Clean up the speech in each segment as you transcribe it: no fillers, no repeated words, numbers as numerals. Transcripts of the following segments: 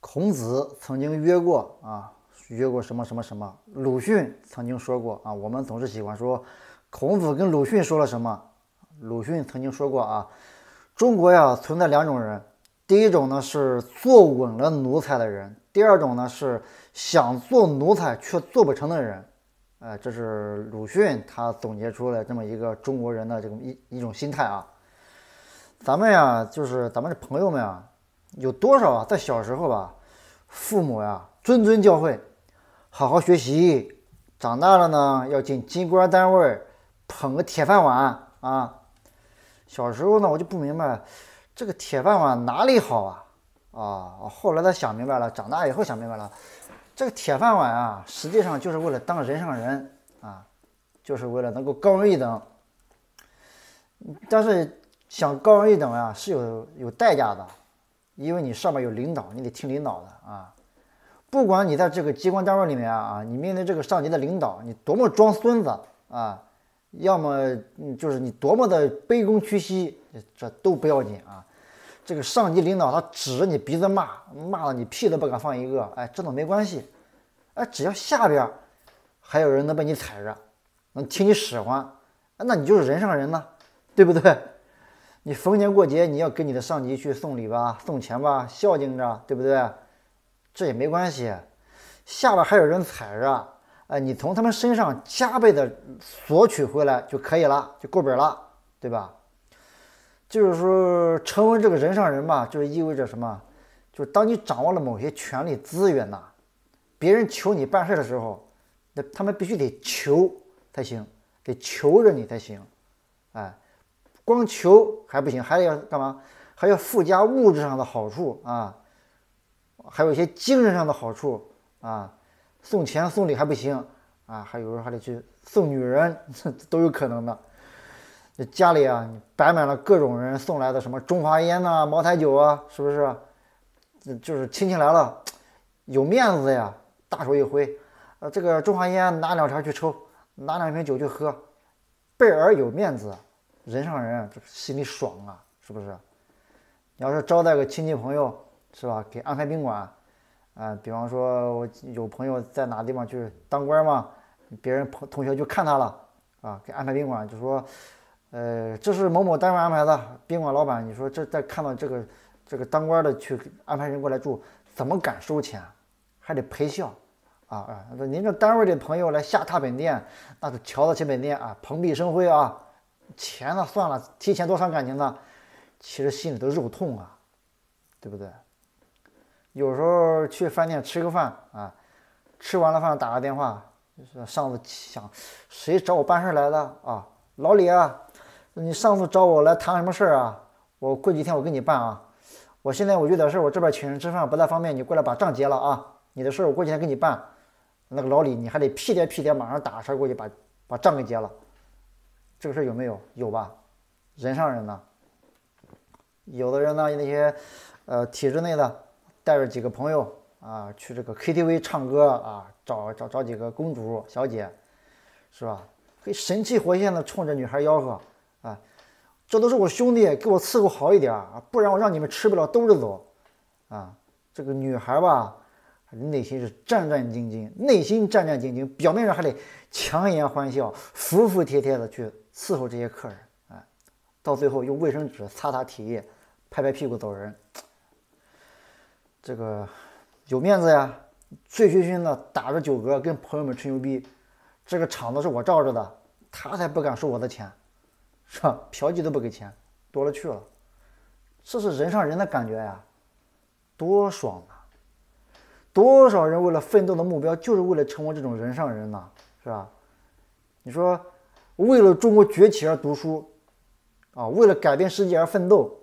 孔子曾经约过啊，约过什么什么什么。鲁迅曾经说过啊，我们总是喜欢说孔子跟鲁迅说了什么。鲁迅曾经说过啊，中国呀存在两种人，第一种呢是坐稳了奴才的人，第二种呢是想做奴才却做不成的人。这是鲁迅他总结出来这么一个中国人的这种一种心态啊。咱们呀，就是咱们这朋友们啊，有多少啊，在小时候吧，父母呀谆谆教诲，好好学习，长大了呢要进机关单位，捧个铁饭碗啊。小时候呢，我就不明白这个铁饭碗哪里好后来才想明白了，长大以后想明白了，这个铁饭碗啊，实际上就是为了当人上人啊，就是为了能够高人一等。但是想高人一等啊，是有代价的，因为你上面有领导，你得听领导的啊。不管你在这个机关单位里面啊，你面对这个上级的领导，你多么装孙子啊，要么就是你多么的卑躬屈膝，这都不要紧啊。这个上级领导他指着你鼻子骂的你屁都不敢放一个，这都没关系。只要下边还有人能被你踩着，能听你使唤，那你就是人上人呢，对不对？你逢年过节你要跟你的上级去送礼吧，送钱吧，孝敬着，对不对？这也没关系，下边还有人踩着，你从他们身上加倍的索取回来就可以了，就够本了，对吧？就是说，成为这个人上人吧，就是意味着什么？就是当你掌握了某些权力资源呐，别人求你办事的时候，那他们必须得求才行，得求着你才行，光求还不行，还要干嘛？还要附加物质上的好处啊，还有一些精神上的好处啊，送钱送礼还不行啊，还有时候还得去送女人，都有可能的。家里啊，摆满了各种人送来的什么中华烟呐、茅台酒啊，是不是？就是亲戚来了，有面子呀，大手一挥，这个中华烟拿2条去抽，拿2瓶酒去喝，倍儿有面子，人上人，这心里爽啊，是不是？你要是招待个亲戚朋友，是吧？给安排宾馆，比方说我有朋友在哪地方去当官嘛，别人同学就看他了啊，给安排宾馆，就说。这是某某单位安排的宾馆老板，你说这再看到这个当官的去安排人过来住，怎么敢收钱？还得陪笑说您这单位的朋友来下榻本店，那就瞧得起本店啊，蓬荜生辉啊，钱呢算了，提前多伤感情呢，其实心里都肉痛啊，对不对？有时候去饭店吃个饭吃完了饭打个电话，上次想谁找我办事来的啊，老李啊。你上次找我来谈什么事儿啊？我过几天我给你办啊。我现在我有点事儿，我这边请人吃饭不太方便，你过来把账结了啊。你的事儿我过几天给你办。那个老李你还得屁颠马上打车过去把账给结了。这个事儿有没有？有吧？人上人呢？有的人呢，那些体制内的带着几个朋友去这个 KTV 唱歌找几个公主小姐，是吧？可以神气活现的冲着女孩吆喝。这都是我兄弟，给我伺候好一点不然我让你们吃不了兜着走这个女孩吧，内心是战战兢兢，表面上还得强颜欢笑，服服帖帖的去伺候这些客人到最后用卫生纸擦体液，拍拍屁股走人。这个有面子呀，醉醺醺的打着酒嗝跟朋友们吹牛逼，这个场子是我罩着的，他才不敢收我的钱，是吧？嫖妓都不给钱，多了去了。这是人上人的感觉呀，多爽啊！多少人为了奋斗的目标，就是为了成为这种人上人呐，是吧？你说，为了中国崛起而读书为了改变世界而奋斗，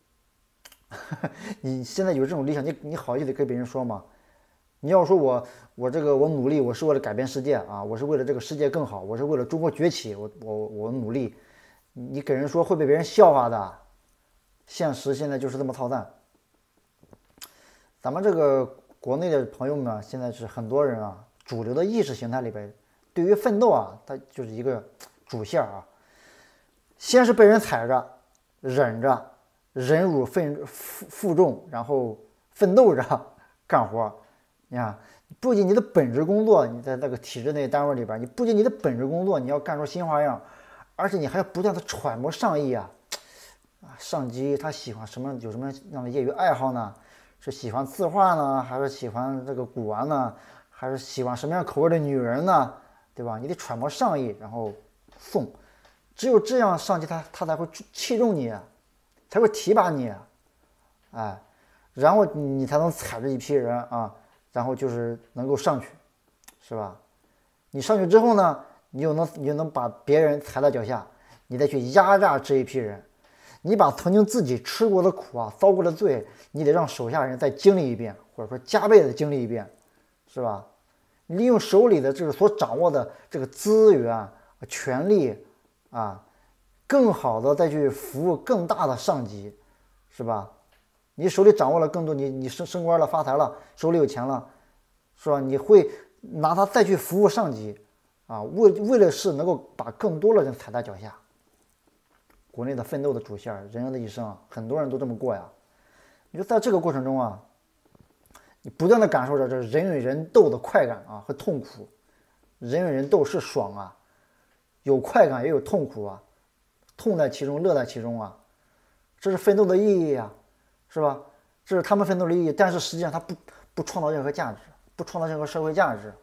你现在有这种理想，你好意思跟别人说吗？你要说我努力，我是为了改变世界我是为了这个世界更好，我是为了中国崛起，我努力，你给人说会被别人笑话的。现实现在就是这么操蛋。咱们这个国内的朋友们现在是很多人主流的意识形态里边，对于奋斗它就是一个主线先是被人踩着，忍着，忍辱负重，然后奋斗着， 干活。你看，不仅你的本职工作，你在那个体制内单位里边，你不仅你的本职工作你要干出新花样，而且你还要不断的揣摩上意啊。上级他喜欢什么，有什么样的业余爱好呢？是喜欢字画呢，还是喜欢这个古玩呢？还是喜欢什么样口味的女人呢？对吧？你得揣摩上意，然后送。只有这样，上级他才会器重你，才会提拔你，哎，然后你才能踩着一批人啊，然后就是能够上去，是吧？你上去之后呢，你就能把别人踩到脚下，你再去压榨这一批人。你把曾经自己吃过的苦啊、遭过的罪，你得让手下人再经历一遍，或者说加倍的经历一遍，是吧？利用手里的这个所掌握的这个资源、权力啊，更好的再去服务更大的上级，是吧？你手里掌握了更多，你升官了、发财了，手里有钱了，是吧？你会拿它再去服务上级啊，为了是能够把更多的人踩在脚下。国内的奋斗的主线，人的一生啊，很多人都这么过呀。你就在这个过程中啊，你不断的感受着这人与人斗的快感啊和痛苦。人与人斗是爽啊，有快感也有痛苦啊，痛在其中，乐在其中啊。这是奋斗的意义啊，是吧？这是他们奋斗的意义，但是实际上它不创造任何价值，不创造任何社会价值。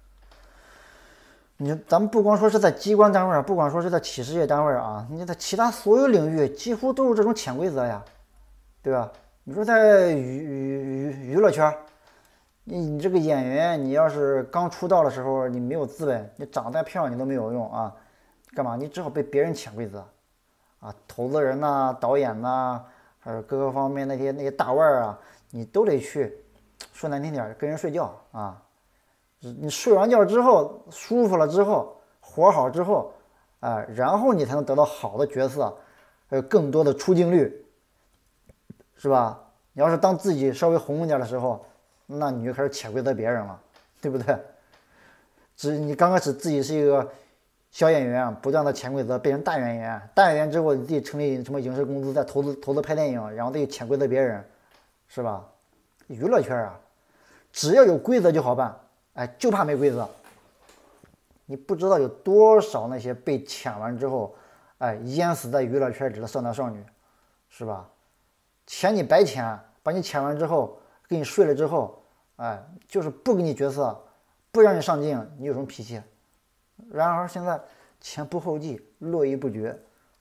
咱们不光说是在机关单位，不管说是在企事业单位啊，你在其他所有领域几乎都是这种潜规则呀，对吧？你说在娱乐圈，你这个演员，你要是刚出道的时候你没有资本，你长得再漂亮你都没有用啊，干嘛？你只好被别人潜规则啊，投资人呐、导演呐，还有各个方面那些大腕啊，你都得去，说难听点，跟人睡觉啊。你睡完觉之后舒服了之后活好之后，然后你才能得到好的角色，还有更多的出镜率，是吧？你要是当自己稍微红一点的时候，那你就开始潜规则别人了，对不对？你刚开始自己是一个小演员，不断的潜规则变成大演员，大演员之后你自己成立什么影视公司，再投资拍电影，然后再潜规则别人，是吧？娱乐圈啊，只要有规则就好办。就怕没规则。你不知道有多少那些被潜完之后，淹死在娱乐圈里的少男少女，是吧？潜你白潜，把你潜完之后，给你睡了之后，就是不给你角色，不让你上镜，你有什么脾气？然而现在前仆后继，络绎不绝。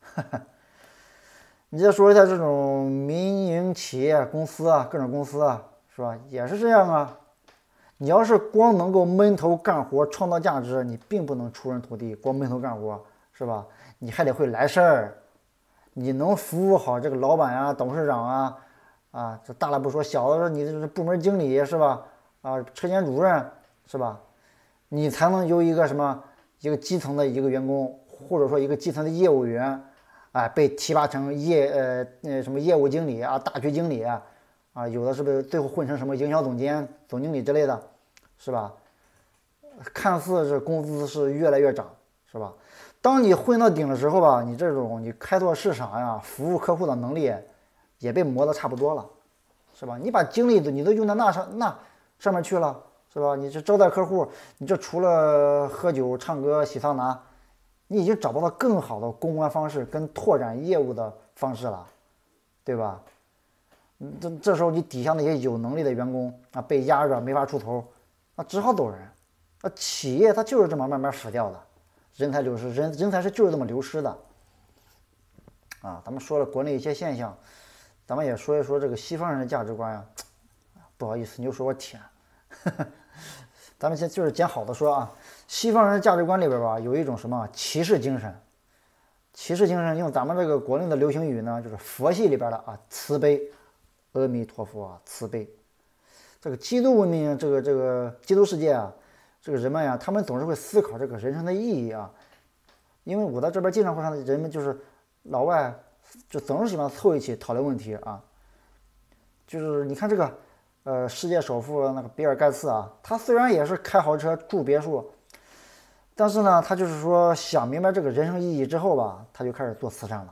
你再说一下这种民营企业、公司啊，各种公司啊，是吧？也是这样啊。你要是光能够闷头干活创造价值，你并不能出人头地，光闷头干活是吧？你还得会来事儿，你能服务好这个老板啊、董事长啊，这大了不说，小的说你这是部门经理是吧？车间主任是吧？你才能由一个一个基层的一个员工，或者说一个基层的业务员，被提拔成什么业务经理啊、大区经理有的是不是最后混成什么营销总监、总经理之类的，是吧？看似是工资是越来越涨，是吧？当你混到顶的时候吧，你这种你开拓市场呀、服务客户的能力也被磨得差不多了，是吧？你把精力你都用到那上面去了，是吧？你这招待客户，你这除了喝酒、唱歌、洗桑拿，你已经找不到更好的公关方式跟拓展业务的方式了，对吧？这时候你底下那些有能力的员工被压着没法出头，只好走人。企业它就是这么慢慢死掉的，人才流失，人才就是这么流失的。咱们说了国内一些现象，咱们也说一说这个西方人的价值观呀。不好意思，你又说我舔。咱们先就是捡好的说啊，西方人的价值观里边吧，有一种什么骑士精神。骑士精神用咱们这个国内的流行语呢，就是佛系里边的慈悲。阿弥陀佛啊，慈悲。这个基督文明，这个基督世界啊，这个人们呀，他们总是会思考这个人生的意义啊。因为我在这边经常会看到人们就是老外就总是喜欢凑一起讨论问题啊。就是你看这个世界首富那个比尔盖茨啊，他虽然也是开豪车住别墅，但是呢，他就是说想明白这个人生意义之后吧，他就开始做慈善了。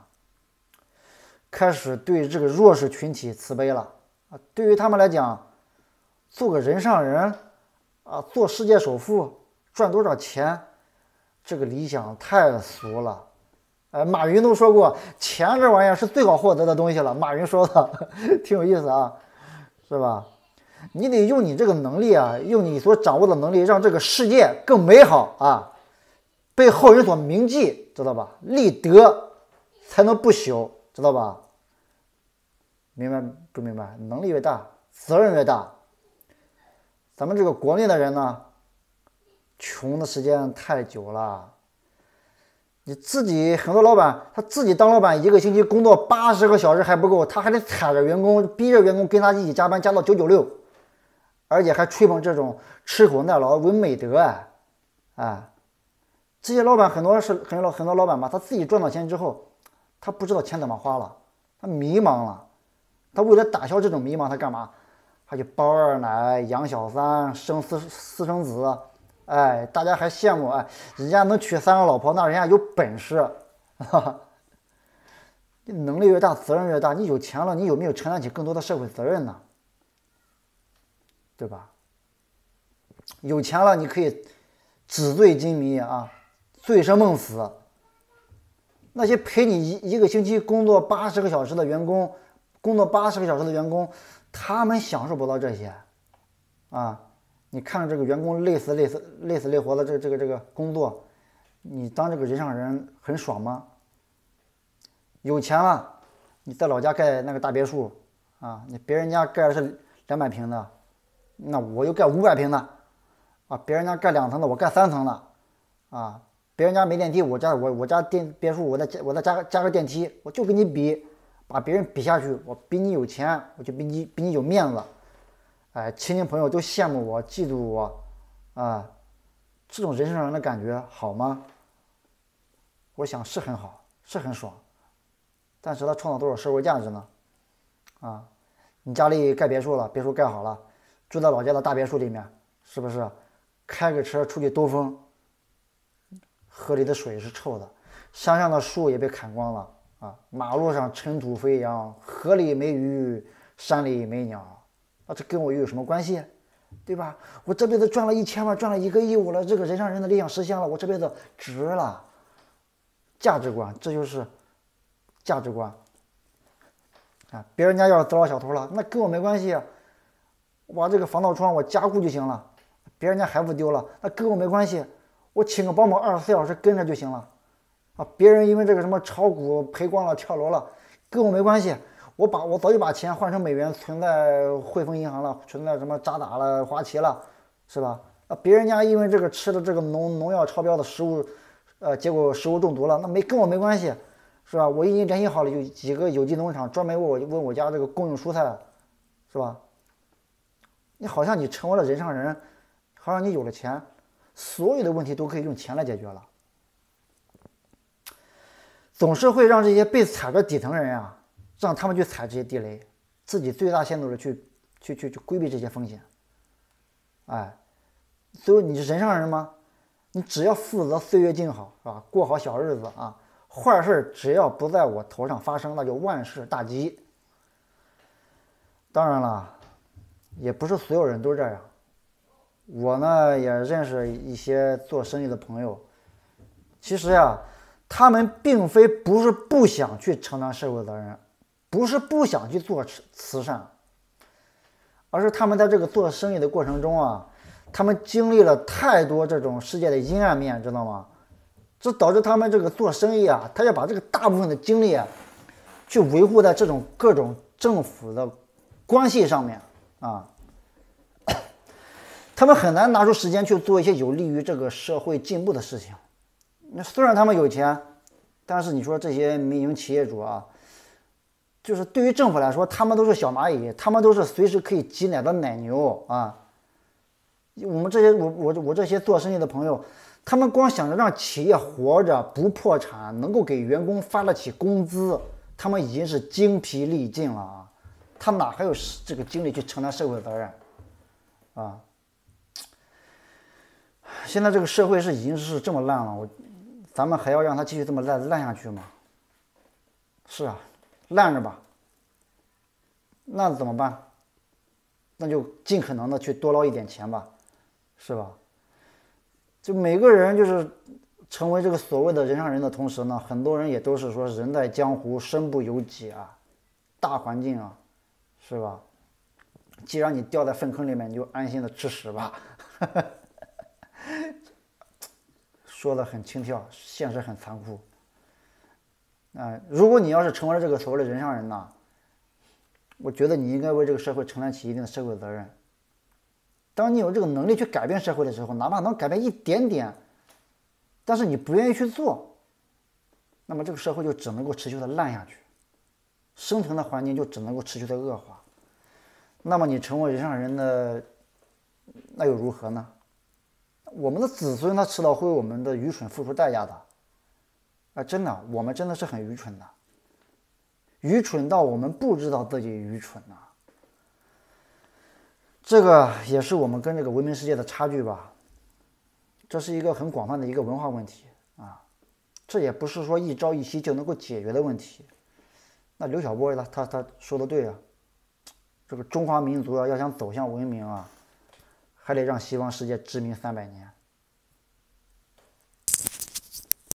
开始对这个弱势群体慈悲了对于他们来讲， 做个人上人啊，做世界首富，赚多少钱，这个理想太俗了。马云都说过，钱这玩意儿是最好获得的东西了。马云说的挺有意思啊，是吧？你得用你这个能力啊，用你所掌握的能力，让这个世界更美好啊，被后人所铭记，知道吧？立德才能不朽，知道吧？明白不明白？能力越大，责任越大。咱们这个国内的人呢，穷的时间太久了。你自己很多老板，他自己当老板，一个星期工作80个小时还不够，他还得踩着员工，逼着员工跟他一起加班，加到996，而且还吹捧这种吃苦耐劳为美德这些老板很多老板嘛，他自己赚到钱之后，他不知道钱怎么花了，他迷茫了，他为了打消这种迷茫，他干嘛？他就包二奶、养小三、生私生子。大家还羡慕人家能娶3个老婆，那人家有本事，你能力越大，责任越大。你有钱了，你有没有承担起更多的社会责任呢？对吧？有钱了，你可以纸醉金迷啊，醉生梦死。那些陪你一个星期工作80个小时的员工，他们享受不到这些啊。你看着这个员工累死累活的这个工作，你当这个人上人很爽吗？有钱了，你在老家盖那个大别墅啊，你别人家盖的是200平的，那我就盖500平的啊，别人家盖2层的，我盖3层的啊，别人家没电梯，我家别墅我再加个电梯，我就跟你比，把别人比下去，我比你有钱，我就比你有面子。亲戚朋友都羡慕我，嫉妒我，这种人上人的感觉好吗？我想是很好，是很爽，但是它创造多少社会价值呢？你家里盖别墅了，别墅盖好了，住在老家的大别墅里面，是不是？开个车出去兜风，河里的水是臭的，山上的树也被砍光了马路上尘土飞扬，河里没鱼，山里没鸟。这跟我又有什么关系，对吧？我这辈子赚了1000万，赚了1个亿，我了这个人上人的理想实现了，我这辈子值了。价值观，这就是价值观别人家要是遭到小偷了，那跟我没关系我把这个防盗窗我加固就行了。别人家孩子丢了，那跟我没关系，我请个保姆24小时跟着就行了别人因为这个什么炒股赔光了跳楼了，跟我没关系。我早就把钱换成美元存在汇丰银行了，存在什么渣打了、花旗了，是吧？别人家因为这个吃的这个农药超标的食物，结果食物中毒了，那跟我没关系，是吧？我已经联系好了，有几个有机农场专门为我家这个供应蔬菜，是吧？你好像你成为了人上人，好像你有了钱，所有的问题都可以用钱来解决了，总是会让这些被踩的底层人让他们去踩这些地雷，自己最大限度的去规避这些风险。所以你是人上人吗？你只要负责岁月静好，是吧？过好小日子坏事只要不在我头上发生，那就万事大吉。当然了，也不是所有人都这样。我呢也认识一些做生意的朋友，其实他们并非不是不想去承担社会责任，不是不想去做慈善，而是他们在这个做生意的过程中他们经历了太多这种世界的阴暗面，知道吗？这导致他们这个做生意他要把这个大部分的精力去维护在这种各种政府的关系上面他们很难拿出时间去做一些有利于这个社会进步的事情。那虽然他们有钱，但是你说这些民营企业主就是对于政府来说，他们都是小蚂蚁，他们都是随时可以挤奶的奶牛我们这些我这些做生意的朋友，他们光想着让企业活着不破产，能够给员工发得起工资，他们已经是精疲力尽了他哪还有这个精力去承担社会责任现在这个社会已经是这么烂了，咱们还要让它继续这么烂下去吗？是烂着吧，那怎么办？ 那就尽可能的去多捞一点钱吧，是吧？就每个人就是成为这个所谓的人上人的同时呢，很多人也都是说人在江湖身不由己啊，大环境啊，是吧？既然你掉在粪坑里面，你就安心的吃屎吧。说的很轻佻，现实很残酷。如果你要是成为了这个所谓的人上人呢，我觉得你应该为这个社会承担起一定的社会责任。当你有这个能力去改变社会的时候，哪怕能改变一点点，但是你不愿意去做，那么这个社会就只能够持续的烂下去，生存的环境就只能够持续的恶化。那么你成为人上人的，那又如何呢？我们的子孙他迟早会为我们的愚蠢付出代价的。真的，我们真的是很愚蠢的，愚蠢到我们不知道自己愚蠢呐。这个也是我们跟这个文明世界的差距吧。这是一个很广泛的一个文化问题啊，这也不是说一朝一夕就能够解决的问题。那刘晓波他说的对啊，这个中华民族要想走向文明啊，还得让西方世界殖民300年。